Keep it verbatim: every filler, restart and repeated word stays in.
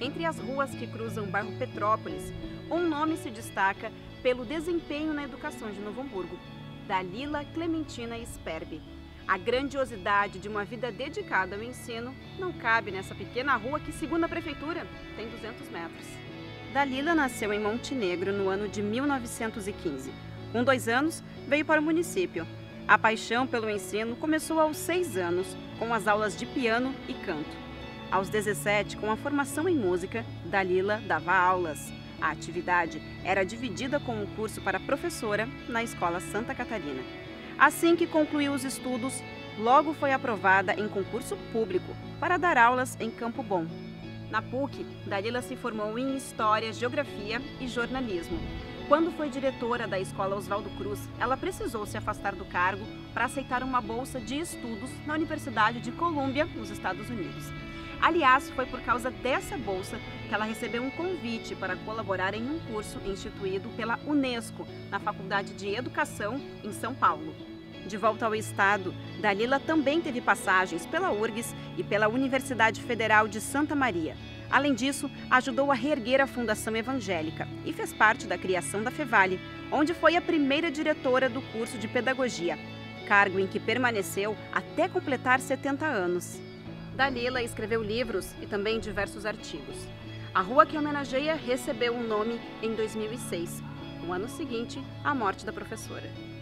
Entre as ruas que cruzam o bairro Petrópolis, um nome se destaca pelo desempenho na educação de Novo Hamburgo: Dalila Clementina Sperbi. A grandiosidade de uma vida dedicada ao ensino não cabe nessa pequena rua que, segundo a prefeitura, tem duzentos metros. Dalila nasceu em Montenegro no ano de mil novecentos e quinze. Com dois anos, veio para o município. A paixão pelo ensino começou aos seis anos, com as aulas de piano e canto. Aos dezessete, com a formação em música, Dalila dava aulas. A atividade era dividida com um curso para professora na Escola Santa Catarina. Assim que concluiu os estudos, logo foi aprovada em concurso público para dar aulas em Campo Bom. Na P U C, Dalila se formou em História, Geografia e Jornalismo. Quando foi diretora da Escola Oswaldo Cruz, ela precisou se afastar do cargo para aceitar uma bolsa de estudos na Universidade de Colômbia, nos Estados Unidos. Aliás, foi por causa dessa bolsa que ela recebeu um convite para colaborar em um curso instituído pela Unesco, na Faculdade de Educação, em São Paulo. De volta ao estado, Dalila também teve passagens pela U R G S e pela Universidade Federal de Santa Maria. Além disso, ajudou a reerguer a Fundação Evangélica e fez parte da criação da Fevale, onde foi a primeira diretora do curso de Pedagogia, cargo em que permaneceu até completar setenta anos. Dalila escreveu livros e também diversos artigos. A rua que homenageia recebeu um nome em dois mil e seis, no ano seguinte à morte da professora.